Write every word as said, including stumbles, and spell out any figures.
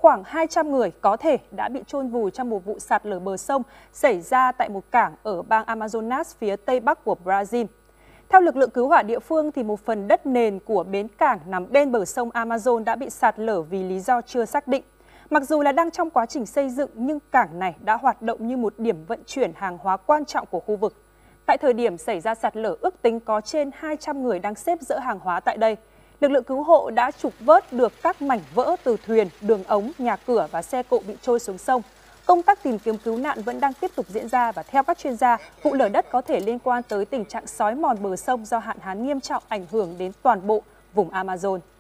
khoảng hai trăm người có thể đã bị chôn vùi trong một vụ sạt lở bờ sông xảy ra tại một cảng ở bang Amazonas phía tây bắc của Brazil. Theo lực lượng cứu hỏa địa phương, thì một phần đất nền của bến cảng nằm bên bờ sông Amazon đã bị sạt lở vì lý do chưa xác định. Mặc dù là đang trong quá trình xây dựng, nhưng cảng này đã hoạt động như một điểm vận chuyển hàng hóa quan trọng của khu vực. Tại thời điểm xảy ra sạt lở, ước tính có trên hai trăm người đang xếp dỡ hàng hóa tại đây. Lực lượng cứu hộ đã trục vớt được các mảnh vỡ từ thuyền, đường ống, nhà cửa và xe cộ bị trôi xuống sông. Công tác tìm kiếm cứu nạn vẫn đang tiếp tục diễn ra và theo các chuyên gia, vụ lở đất có thể liên quan tới tình trạng xói mòn bờ sông do hạn hán nghiêm trọng ảnh hưởng đến toàn bộ vùng Amazon.